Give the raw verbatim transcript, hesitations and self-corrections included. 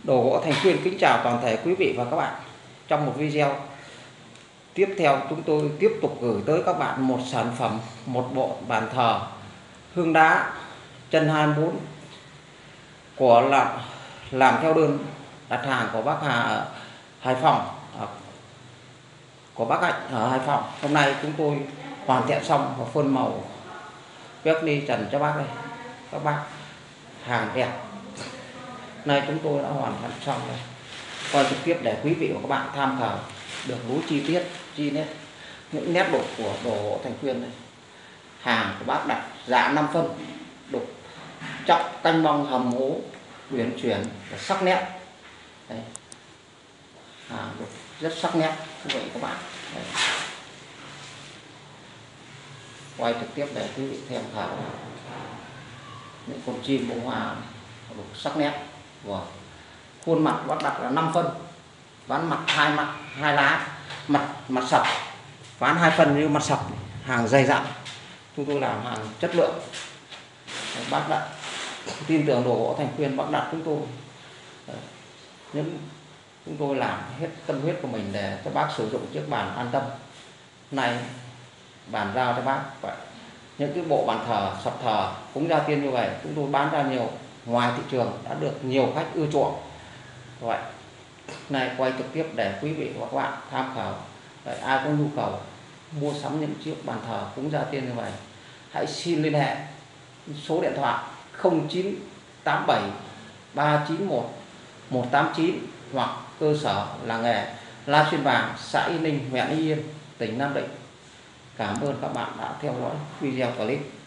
Đồ gỗ Thành Quyên kính chào toàn thể quý vị và các bạn. Trong một video tiếp theo, chúng tôi tiếp tục gửi tới các bạn một sản phẩm, một bộ bàn thờ hương đá chân hai mươi bốn của làm làm theo đơn đặt hàng của bác Hà ở Hải Phòng, của bác Hạnh ở Hải Phòng. Hôm nay chúng tôi hoàn thiện xong và phơn màu vét ni trần cho bác đây. Các bác, hàng đẹp. Nay chúng tôi đã hoàn thành xong rồi, coi trực tiếp để quý vị và các bạn tham khảo được đối chi tiết chi nét những nét đục của đồ gỗ Thành Quyên này. Hàng của bác đặt giá năm phân, đục trọng canh bong hầm hố uyển chuyển và sắc nét. Đấy. Hàng đục rất sắc nét quý vị các bạn. Đấy. Quay trực tiếp để quý vị tham khảo những con chim bông hoa đục sắc nét. Wow. Khuôn mặt bác đặt là năm phân, ván mặt hai mặt hai lá, mặt mặt sập, ván hai phân như mặt sập, hàng dày dặn. Chúng tôi làm hàng chất lượng. Đấy, bác đặt tin tưởng đồ gỗ Thành Quyên, bác đặt chúng tôi. Đấy, những chúng tôi làm hết tâm huyết của mình để cho bác sử dụng chiếc bàn an tâm. Này bàn giao cho bác vậy. Những cái bộ bàn thờ sập thờ cúng gia tiên như vậy chúng tôi bán ra nhiều, ngoài thị trường đã được nhiều khách ưa chuộng. Vậy này quay trực tiếp để quý vị và các bạn tham khảo. Vậy, ai có nhu cầu mua sắm những chiếc bàn thờ cúng gia tiên như vậy, hãy xin liên hệ số điện thoại không chín tám bảy ba chín một một tám chín hoặc cơ sở làng nghề La Xuyên Vàng, xã Y Ninh, huyện Y Yên, tỉnh Nam Định. Cảm ơn các bạn đã theo dõi video clip.